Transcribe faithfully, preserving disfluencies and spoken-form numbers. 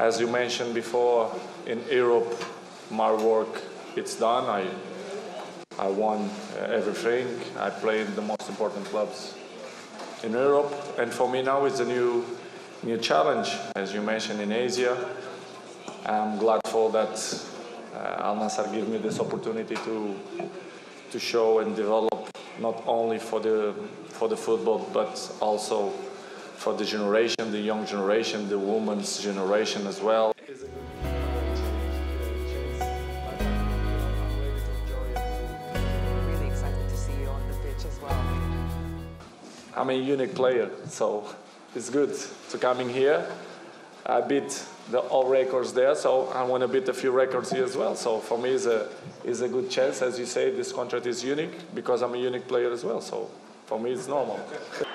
as you mentioned before, in Europe, my work, it's done. I, I won everything. I played the most important clubs in Europe. And for me now, it's a new, new challenge, as you mentioned, in Asia. I'm glad for that uh, Al Nassr gave me this opportunity to, to show and develop not only for the, for the football, but also for the generation, the young generation, the women's generation as well. We're really excited to see you on the pitch as well. I'm a unique player, so it's good to coming here. I beat the all records there, so I want to beat a few records here as well. So for me, it's a, it's a good chance. As you say, this contract is unique because I'm a unique player as well. So for me, it's normal.